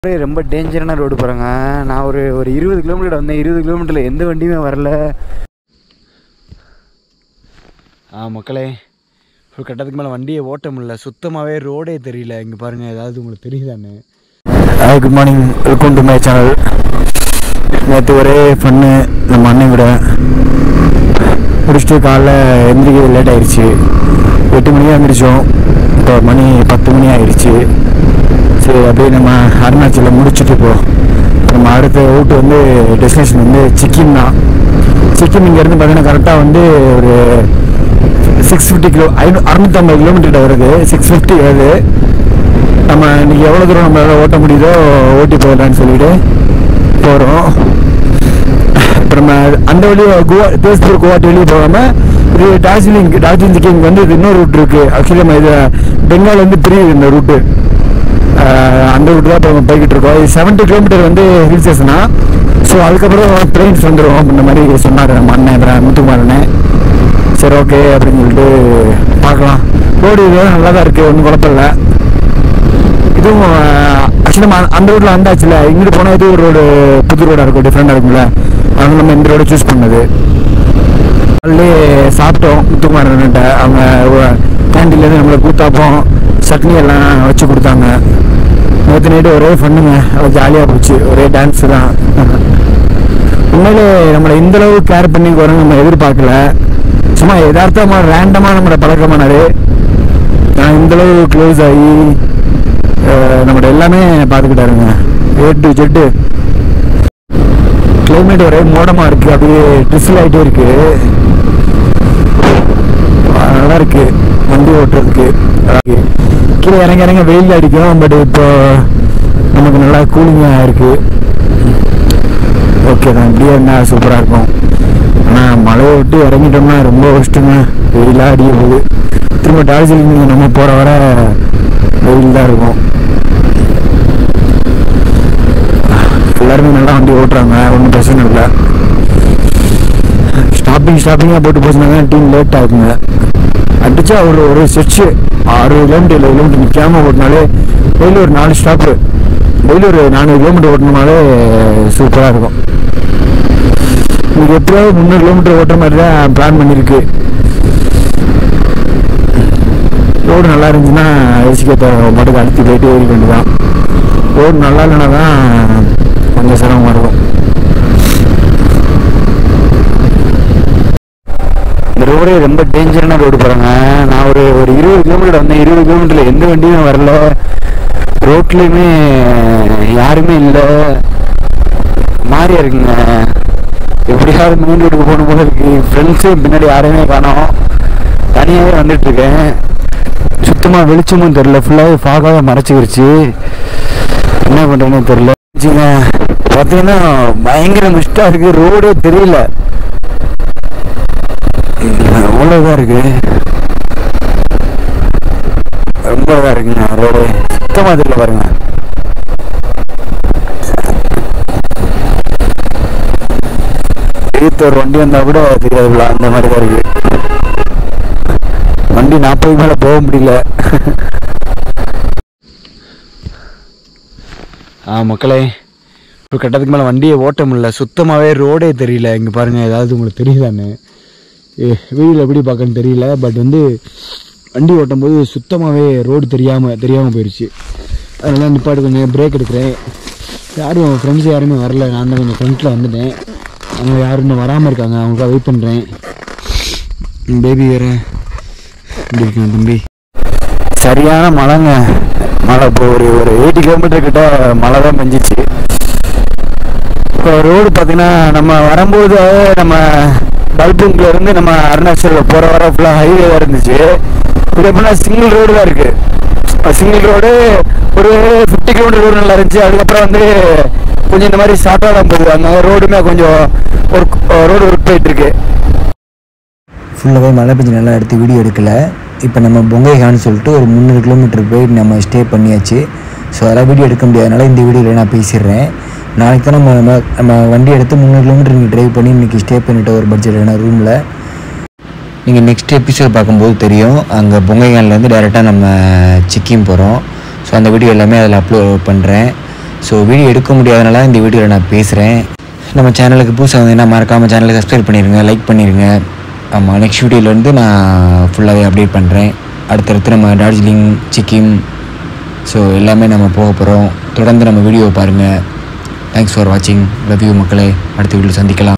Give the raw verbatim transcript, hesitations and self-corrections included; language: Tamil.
ரொம்ப டேஞ்சரான ரோடு போகிறேங்க. நான் ஒரு ஒரு இருபது கிலோமீட்டர் வந்தேன். இருபது கிலோமீட்டரில் எந்த வண்டியுமே வரல. ஆ மக்களே, ஒரு கட்டத்துக்கு மேலே வண்டியை ஓட்ட முடியல. சுத்தமாகவே ரோடே தெரியல. இங்கே பாருங்கள், ஏதாவது உங்களுக்கு தெரியுதான்னு. Hi, good morning, welcome to my channel. நேற்று ஒரே ஃபன்னு நம்ம அண்ணன் விட முடிச்சுட்டு காலைல எந்திரிக்க லேட் ஆகிடுச்சு. எட்டு மணியாக எழுந்திரிச்சோம். இப்போ மணி பத்து மணி ஆகிடுச்சு. சரி, அப்படியே நம்ம அருணாச்சலில் முடிச்சுட்டு போ நம்ம அடுத்த ரூட்டு வந்து டெஸ்டினேஷன் வந்து சிக்கிம் தான். சிக்கிம் இங்கேருந்து பார்த்தீங்கன்னா கரெக்டாக வந்து ஒரு சிக்ஸ் ஃபிஃப்டி கிலோ ஐநூ அறுநூற்றம்பது கிலோமீட்டர் வருது. சிக்ஸ் ஃபிஃப்டி வருது. நம்ம இன்றைக்கி எவ்வளோ தூரம் நம்மளால் ஓட்ட முடியுதோ ஓட்டி போயிடலான்னு சொல்லிட்டு போகிறோம். இப்போ நம்ம அந்த வழியை கோவா தேஸ்பூர் குவாட்டி வெளியே போகாமல் இது டார்ஜிலிங் டார்ஜிலிங் சிக்கிம் வந்து இது இன்னொரு ரூட் இருக்குது. ஆக்சுவலி நம்ம இது பெங்கால் வந்து பிரியுது இந்த ரூட்டு. அந்த ரூட்டு தான் இப்போ போய்கிட்டு இருக்கோம். இது செவன்ட்டி கிலோமீட்டர் வந்து ஹில் ஸ்டேஷனா. ஸோ அதுக்கப்புறம் ட்ரெயின்ஸ் வந்துடும் அப்படின்ற மாதிரி சொன்னார் நம்ம அண்ணன் முத்துக்குமார் அண்ணன். சரி, ஓகே அப்படின்னு சொல்லிட்டு பார்க்கலாம். ரோடு இதெல்லாம் நல்லா தான் இருக்குது, ஒன்றும் குழப்பம் இல்லை. இதுவும் ஆக்சுவலி நம்ம அந்த ரோட்டில் வந்தாச்சுல. இங்கிட்டு போனால் இது ஒரு ரோடு புது ரோடாக இருக்கும், டிஃப்ரெண்டாக இருக்கும்ல. அதனால நம்ம இந்த ரோடை சூஸ் பண்ணது. அதுலேயே சாப்பிட்டோம் முத்துக்குமார் அண்ணன்ட்ட. அவங்க கேண்டீன்லேருந்து நம்மளை கூத்தாப்போம் சட்னி எல்லாம் வச்சு கொடுத்தாங்க. நேற்று நைட்டு ஒரே ஃபண்ணுங்க, ஜாலியாக போச்சு. ஒரே டான்ஸு தான். உண்மையிலே நம்மளை இந்தளவு கேர் பண்ணி போகிறோம் நம்ம எதிர்பார்க்கல. சும்மா யதார்த்தமாக ரேண்டமாக நம்மளோட பழக்கமானார். நான் இந்தளவு க்ளோஸ் ஆகி நம்மளோட எல்லாமே பார்த்துக்கிட்டாருங்க. A to Z. கிளைமேட் ஒரே மோடமாக இருக்குது, அப்படியே ட்ரிசில் ஆகிட்டே இருக்குது. நல்லா இருக்குது வண்டி ஓட்டுறதுக்கு. கீழே இறங்க இறங்க வெயில் அடிக்கும். பட் இப்போ நமக்கு நல்லா கூலிங்காக இருக்குது. ஓகே தான், இப்படியே இருந்தால் சூப்பராக இருக்கும். ஆனால் மழையை விட்டு இறங்கிட்டோம்னா ரொம்ப கஷ்டங்க. வெயிலாக அடிக்க போகுது. திரும்ப டார்ஜிலிங் நம்ம போகிற வர வெயில் தான் இருக்கும். எல்லாருமே நல்லா வண்டி ஓட்டுறாங்க, ஒன்றும் பிரச்சனை இல்லை. ஸ்டாப்பிங் ஸ்டாப்பிங்காக போட்டு போச்சுனாங்க டீம் லேட் ஆகுங்க. அடித்தா ஒரு ஒரு ஸ்ட்ரெச்சு ஆறு கிலோமீட்டர் ஏழு கிலோமீட்டர் நிற்காமல் ஓட்டினாலே டெய்லி ஒரு நாலு ஸ்டாப்பு டெய்லி ஒரு நானூறு கிலோமீட்டர் ஓட்டினாலே சூப்பராக இருக்கும். இன்னைக்கு எப்படியாவது முந்நூறு கிலோமீட்டர் ஓட்டுற மாதிரி தான் பிளான் பண்ணியிருக்கு. ரோடு நல்லா இருந்துச்சுன்னா யோசிக்க மட்டும் அழுத்தி போயிட்டு ஏறி கொண்டு தான். ரோடு நல்லா இல்லைன்னா தான் கொஞ்சம் சிரமமாக இருக்கும். இந்த ரோடே ரொம்ப டேஞ்சரான ரோடு போகிறேங்க. நான் ஒரு ஒரு இருபது கிலோமீட்டர் வந்தேன். இருபது கிலோமீட்டரில் எந்த வண்டியுமே வரல. ரோட்லேயுமே யாருமே இல்லை. மாதிரியா இருக்குங்க. எப்படியாவது மெயின் ரோடுக்கு போகணும் போல இருக்கு. ஃப்ரெண்ட்ஸும் பின்னாடி யாரையுமே காணோம். தனியாகவே வந்துட்டுருக்கேன். சுத்தமாக வெளிச்சமும் தெரில. ஃபுல்லாகவே ஃபாகாக மறைச்சிக்கிடுச்சு. என்ன பண்ணுறேன்னு தெரில. பார்த்தீங்கன்னா பயங்கர மிஸ்டாக இருக்குது. ரோடே தெரியல. அவ்வளோதான் இருக்கு. ரொம்ப இதாக இருக்குங்க ரோடு. சுத்தமாக தெரியல பாருங்க. எழுத்து ஒரு வண்டி வந்தால் கூட தெரியாதுல, அந்த மாதிரி தான் இருக்கு. வண்டி நாற்பது மேலே போக முடியல. ஆ மக்களே, ஒரு கட்டத்துக்கு மேலே வண்டியை ஓட்ட முடியல. சுத்தமாகவே ரோடே தெரியல. இங்கே பாருங்கள், ஏதாவது உங்களுக்கு தெரியுதான்னு. வீடியோவில் எப்படி பார்க்கன்னு தெரியல. பட் வந்து வண்டி ஓட்டும் போது சுத்தமாகவே ரோடு தெரியாமல் தெரியாமல் போயிடுச்சு. அதனால் நிப்பாட்டு கொஞ்சம் பிரேக் எடுக்கிறேன். யாரும் ஃப்ரெண்ட்ஸ் யாருமே வரல. நான் தான் கொஞ்சம் ஃப்ரெண்ட்ஸில் வந்துட்டேன். அவங்க யாரும் இன்னும் வராமல் இருக்காங்க. அவங்களுக்காக வெயிட் பண்ணுறேன். பேபி வேறு இப்படி இருக்கேன் தம்பி. சரியான மழைங்க. மழை இப்போ ஒரு ஒரு எயிட்டி கிலோமீட்டர் கிட்ட மழை தான் பெஞ்சிச்சு. இப்போ ரோடு பார்த்திங்கன்னா நம்ம வரும்போது நம்ம பல்புங்கில் இருந்து நம்ம அருணாச்சலில் போகிற வர ஃபுல்லாக ஹைவேவாக இருந்துச்சு. இப்போ எப்படின்னா சிங்கிள் ரோடு தான் இருக்குது. சிங்கிள் ரோடு ஒரு ஃபிஃப்டி கிலோமீட்டர் ரோடு நல்லா இருந்துச்சு. அதுக்கப்புறம் வந்து கொஞ்சம் இந்த மாதிரி ஷார்ட்டாக தான் போகுது. அந்த ரோடுமே கொஞ்சம் ஒர்க் ரோடு ஒர்க் போயிட்டுருக்கு. ஃபுல்லாகவே மழை பெஞ்சு நல்லா எடுத்து வீடியோ எடுக்கலை. இப்போ நம்ம பொங்கைகான்னு சொல்லிட்டு ஒரு முந்நூறு கிலோமீட்டர் போய் நம்ம ஸ்டே பண்ணியாச்சு. ஸோ அதெல்லாம் வீடியோ எடுக்க முடியாதனால இந்த வீடியோவில் நான் பேசிடுறேன். நாளைக்கு தான் நம்ம நம்ம நம்ம வண்டி எடுத்து முந்நூறு கிலோமீட்டர் நீங்கள் ட்ரைவ் பண்ணி இன்றைக்கி ஸ்டே பண்ணிவிட்ட ஒரு பட்ஜெட்டான ரூமில். நீங்கள் நெக்ஸ்ட் எபிசோட் பார்க்கும்போது தெரியும். அங்கே பொங்கைகான்லேருந்து டைரெக்டாக நம்ம சிக்கிம் போகிறோம். ஸோ அந்த வீடியோ எல்லாமே அதில் அப்லோட் பண்ணுறேன். ஸோ வீடியோ எடுக்க முடியாதனால இந்த வீடியோவில் நான் பேசுகிறேன். நம்ம சேனலுக்கு புதுசாக வந்தீங்கன்னா மறக்காமல் சேனலுக்கு சப்ஸ்கிரைப் பண்ணிடுங்க, லைக் பண்ணிடுங்க. ஆமாம், நெக்ஸ்ட் வீடியோலேருந்து நான் ஃபுல்லாகவே அப்டேட் பண்ணுறேன். அடுத்தடுத்து நம்ம டார்ஜிலிங், சிக்கிம், ஸோ எல்லாமே நம்ம போக போகிறோம். தொடர்ந்து நம்ம வீடியோவை பாருங்கள். தேங்க்ஸ் ஃபார் வாட்சிங். லவ் யூ மக்களே. அடுத்த வீடியோ சந்திக்கலாம்.